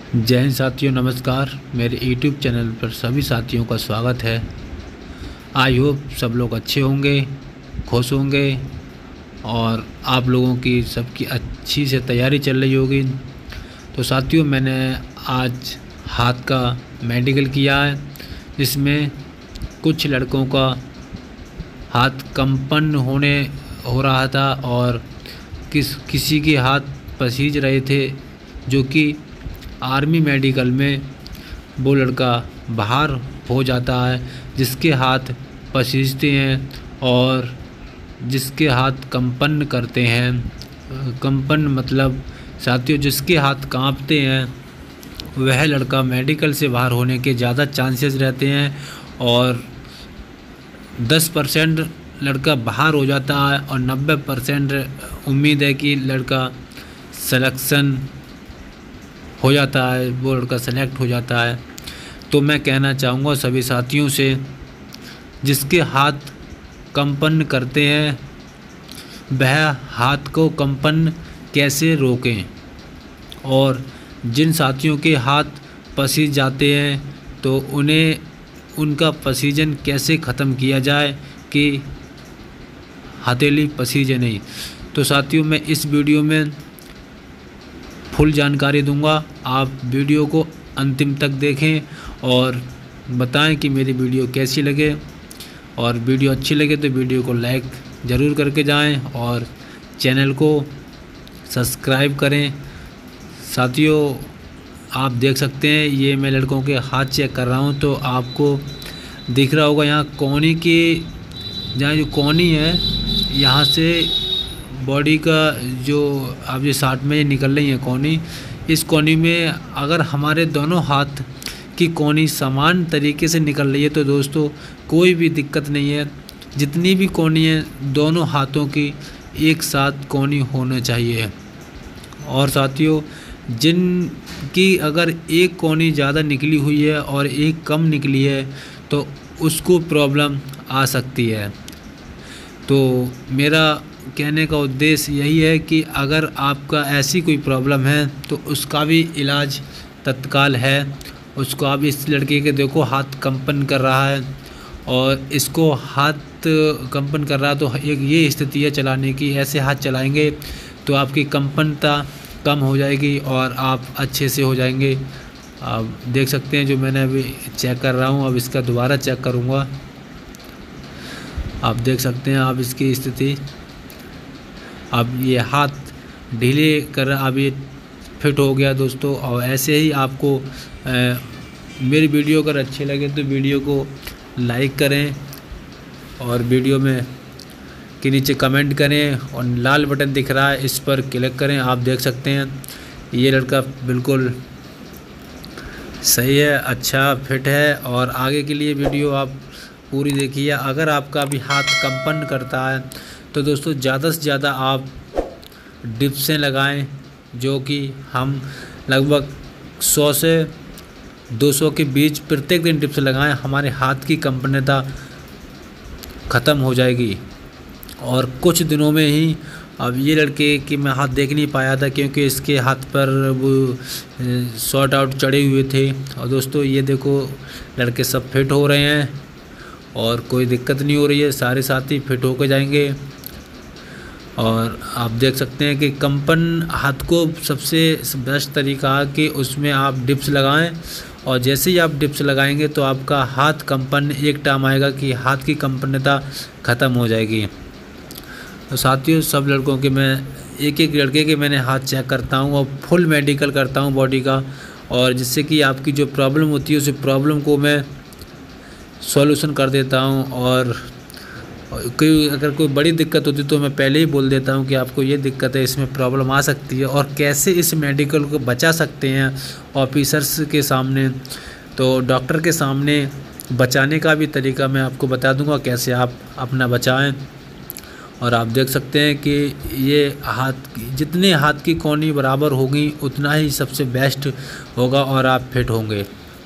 जय हिंद साथियों, नमस्कार। मेरे YouTube चैनल पर सभी साथियों का स्वागत है। आई होप सब लोग अच्छे होंगे, खुश होंगे और आप लोगों की सबकी अच्छी से तैयारी चल रही होगी। तो साथियों, मैंने आज हाथ का मेडिकल किया है, जिसमें कुछ लड़कों का हाथ कंपन हो रहा था और किसी के हाथ पसीज रहे थे, जो कि आर्मी मेडिकल में वो लड़का बाहर हो जाता है जिसके हाथ पसीजते हैं और जिसके हाथ कंपन करते हैं। कंपन मतलब साथियों, जिसके हाथ कांपते हैं वह लड़का मेडिकल से बाहर होने के ज़्यादा चांसेस रहते हैं और 10% लड़का बाहर हो जाता है और 90% उम्मीद है कि लड़का सिलेक्शन हो जाता है, वो लड़का सेलेक्ट हो जाता है। तो मैं कहना चाहूँगा सभी साथियों से, जिसके हाथ कंपन करते हैं वह हाथ को कंपन कैसे रोकें, और जिन साथियों के हाथ पसीज जाते हैं तो उन्हें उनका पसीजन कैसे ख़त्म किया जाए कि हथेली पसीजे नहीं। तो साथियों, मैं इस वीडियो में फुल जानकारी दूंगा। आप वीडियो को अंतिम तक देखें और बताएं कि मेरी वीडियो कैसी लगे, और वीडियो अच्छी लगे तो वीडियो को लाइक ज़रूर करके जाएं और चैनल को सब्सक्राइब करें। साथियों, आप देख सकते हैं, ये मैं लड़कों के हाथ चेक कर रहा हूं तो आपको दिख रहा होगा यहाँ कोहनी के, जहाँ जो कोहनी है यहाँ से बॉडी का जो आप ये साथ में निकल रही है कोहनी, इस कोहनी में अगर हमारे दोनों हाथ की कोहनी समान तरीके से निकल रही है तो दोस्तों कोई भी दिक्कत नहीं है। जितनी भी कोहनी है दोनों हाथों की एक साथ कोहनी होना चाहिए। और साथियों, जिनकी अगर एक कोहनी ज़्यादा निकली हुई है और एक कम निकली है तो उसको प्रॉब्लम आ सकती है। तो मेरा कहने का उद्देश्य यही है कि अगर आपका ऐसी कोई प्रॉब्लम है तो उसका भी इलाज तत्काल है। उसको आप इस लड़के के देखो हाथ कंपन कर रहा है और इसको हाथ कंपन कर रहा है, तो एक ये स्थिति है चलाने की। ऐसे हाथ चलाएंगे तो आपकी कंपनता कम हो जाएगी और आप अच्छे से हो जाएंगे। आप देख सकते हैं, जो मैंने अभी चेक कर रहा हूँ, अब इसका दोबारा चेक करूँगा। आप देख सकते हैं आप इसकी स्थिति। अब ये हाथ ढीले कर, अब ये फिट हो गया दोस्तों। और ऐसे ही आपको मेरी वीडियो अगर अच्छे लगे तो वीडियो को लाइक करें और वीडियो में के नीचे कमेंट करें और लाल बटन दिख रहा है इस पर क्लिक करें। आप देख सकते हैं ये लड़का बिल्कुल सही है, अच्छा फिट है। और आगे के लिए वीडियो आप पूरी देखिए। अगर आपका भी हाथ कंपन करता है तो दोस्तों ज़्यादा से ज़्यादा आप डिप्सें लगाएं, जो कि हम लगभग 100 से 200 के बीच प्रत्येक दिन डिप्स लगाएं। हमारे हाथ की कंपनता ख़त्म हो जाएगी। और कुछ दिनों में ही, अब ये लड़के की मैं हाथ देख नहीं पाया था क्योंकि इसके हाथ पर वो शॉर्ट आउट चढ़े हुए थे। और दोस्तों ये देखो, लड़के सब फिट हो रहे हैं और कोई दिक्कत नहीं हो रही है, सारे साथी फिट होकर जाएंगे। और आप देख सकते हैं कि कंपन हाथ को सबसे बेस्ट तरीका है कि उसमें आप डिप्स लगाएं, और जैसे ही आप डिप्स लगाएंगे तो आपका हाथ कंपन एक टाइम आएगा कि हाथ की कंपनता ख़त्म हो जाएगी। तो साथियों, सब लड़कों के मैं एक एक लड़के के मैंने हाथ चेक करता हूँ और फुल मेडिकल करता हूँ बॉडी का, और जिससे कि आपकी जो प्रॉब्लम होती है उस प्रॉब्लम को मैं सॉल्यूशन कर देता हूँ। और अगर कोई बड़ी दिक्कत होती तो मैं पहले ही बोल देता हूँ कि आपको ये दिक्कत है, इसमें प्रॉब्लम आ सकती है और कैसे इस मेडिकल को बचा सकते हैं ऑफिसर्स के सामने। तो डॉक्टर के सामने बचाने का भी तरीका मैं आपको बता दूंगा, कैसे आप अपना बचाएं। और आप देख सकते हैं कि ये जितने हाथ की कोहनी बराबर होगी उतना ही सबसे बेस्ट होगा और आप फिट होंगे।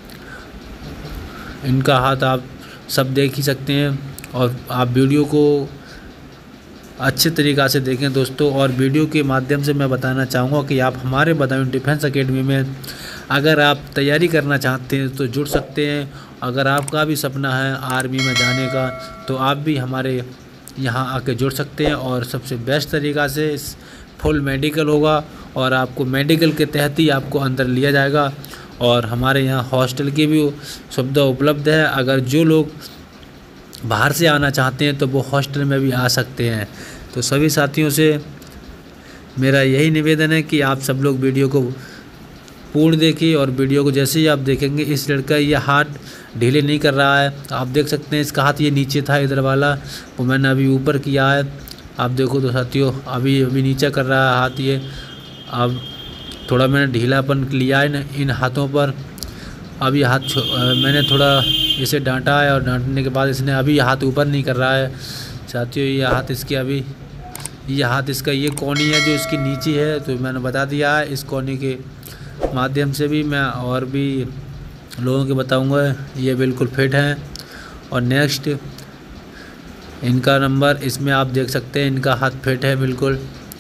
इनका हाथ आप सब देख ही सकते हैं, और आप वीडियो को अच्छे तरीक़ा से देखें दोस्तों। और वीडियो के माध्यम से मैं बताना चाहूँगा कि आप हमारे बदायूं डिफेंस एकेडमी में अगर आप तैयारी करना चाहते हैं तो जुड़ सकते हैं। अगर आपका भी सपना है आर्मी में जाने का तो आप भी हमारे यहाँ आके जुड़ सकते हैं। और सबसे बेस्ट तरीक़ा से फुल मेडिकल होगा और आपको मेडिकल के तहत ही आपको अंदर लिया जाएगा। और हमारे यहाँ हॉस्टल की भी सुविधा उपलब्ध है। अगर जो लोग बाहर से आना चाहते हैं तो वो हॉस्टल में भी आ सकते हैं। तो सभी साथियों से मेरा यही निवेदन है कि आप सब लोग वीडियो को पूर्ण देखिए। और वीडियो को जैसे ही आप देखेंगे, इस लड़का ये हाथ ढीले नहीं कर रहा है। तो आप देख सकते हैं इसका हाथ ये नीचे था इधर वाला, वो मैंने अभी ऊपर किया है। आप देखो तो साथियों अभी नीचे कर रहा है हाथ ये। अब थोड़ा मैंने ढीलापन लिया है इन हाथों पर। अब ये हाथ मैंने थोड़ा इसे डांटा है और डांटने के बाद इसने अभी हाथ ऊपर नहीं कर रहा है साथियों। ये हाथ इसके अभी ये हाथ इसका ये कोनी है जो इसकी नीचे है, तो मैंने बता दिया है। इस कोनी के माध्यम से भी मैं और भी लोगों के बताऊंगा। ये बिल्कुल फिट हैं। और नेक्स्ट इनका नंबर इसमें आप देख सकते हैं, इनका हाथ फिट है बिल्कुल।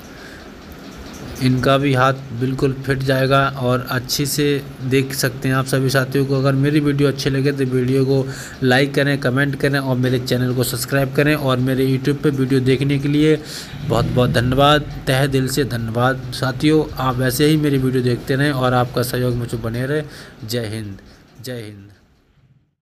इनका भी हाथ बिल्कुल फिट जाएगा और अच्छी से देख सकते हैं आप सभी साथियों को। अगर मेरी वीडियो अच्छी लगे तो वीडियो को लाइक करें, कमेंट करें और मेरे चैनल को सब्सक्राइब करें। और मेरे यूट्यूब पे वीडियो देखने के लिए बहुत बहुत धन्यवाद, तहे दिल से धन्यवाद साथियों। आप ऐसे ही मेरी वीडियो देखते रहें और आपका सहयोग मुझे बने रहे। जय हिंद, जय हिंद।